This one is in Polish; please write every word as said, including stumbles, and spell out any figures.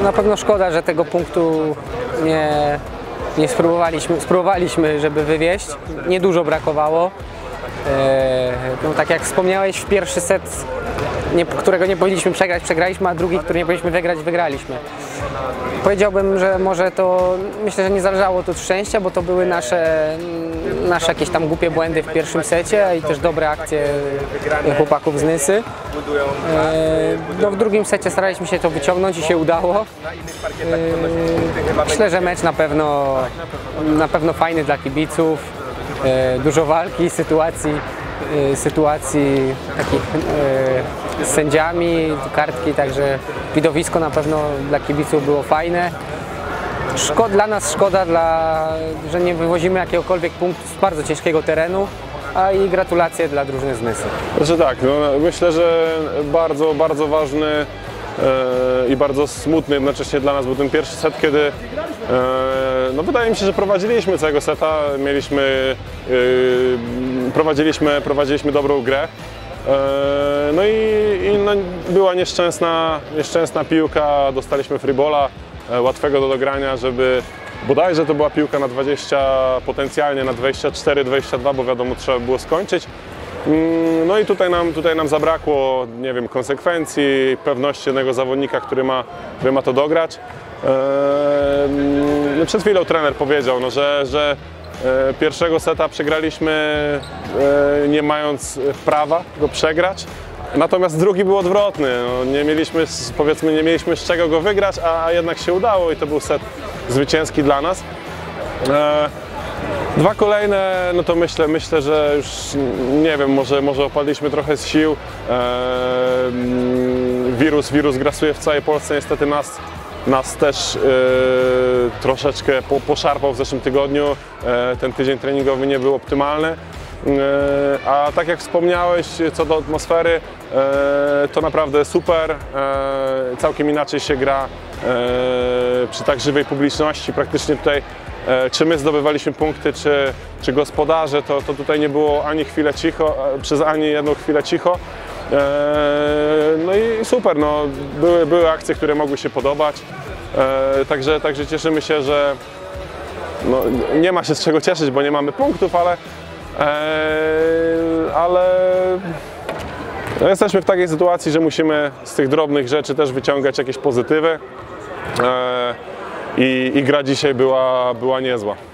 No na pewno szkoda, że tego punktu nie, nie spróbowaliśmy, spróbowaliśmy, żeby wywieźć. Niedużo brakowało. No, tak jak wspomniałeś, w pierwszy set, nie, którego nie powinniśmy przegrać, przegraliśmy, a drugi, który nie powinniśmy wygrać, wygraliśmy. Powiedziałbym, że może to, myślę, że nie zależało tu od szczęścia, bo to były nasze, nasze jakieś tam głupie błędy w pierwszym secie i też dobre akcje chłopaków z Nysy. No, w drugim secie staraliśmy się to wyciągnąć i się udało. Myślę, że mecz na pewno, na pewno fajny dla kibiców. Dużo walki, sytuacji, sytuacji takich z sędziami, kartki, także widowisko na pewno dla kibiców było fajne. Szkoda, dla nas szkoda, dla, że nie wywozimy jakiegokolwiek punktu z bardzo ciężkiego terenu, a i gratulacje dla drużyny z Nysy. Znaczy tak, no, myślę, że bardzo, bardzo ważny i bardzo smutny jednocześnie dla nas był ten pierwszy set, kiedy no wydaje mi się, że prowadziliśmy całego seta, mieliśmy, prowadziliśmy, prowadziliśmy dobrą grę. No i, i no, była nieszczęsna, nieszczęsna piłka, dostaliśmy freebola łatwego do dogrania, żeby bodajże to była piłka na dwadzieścia, potencjalnie na dwadzieścia cztery dwadzieścia dwa, bo wiadomo, trzeba było skończyć. No i tutaj nam, tutaj nam zabrakło, nie wiem, konsekwencji, pewności jednego zawodnika, który ma, który ma to dograć. Eee, przed chwilą trener powiedział, no, że, że pierwszego seta przegraliśmy nie mając prawa go przegrać, natomiast drugi był odwrotny. No, nie mieliśmy, powiedzmy, nie mieliśmy z czego go wygrać, a jednak się udało i to był set zwycięski dla nas. Eee, Dwa kolejne, no to myślę, myślę, że już nie wiem, może, może opadliśmy trochę z sił. Eee, wirus, wirus grasuje w całej Polsce, niestety nas, nas też e, troszeczkę po, poszarpał w zeszłym tygodniu. E, ten tydzień treningowy nie był optymalny. E, a tak jak wspomniałeś, co do atmosfery, e, to naprawdę super. E, całkiem inaczej się gra e, przy tak żywej publiczności. Praktycznie tutaj czy my zdobywaliśmy punkty, czy, czy gospodarze, to, to tutaj nie było ani chwilę cicho, przez ani jedną chwilę cicho. No i super, no, były, były akcje, które mogły się podobać, także, także cieszymy się, że no, nie ma się z czego cieszyć, bo nie mamy punktów, ale, ale no, jesteśmy w takiej sytuacji, że musimy z tych drobnych rzeczy też wyciągać jakieś pozytywy. I, i gra dzisiaj była, była niezła.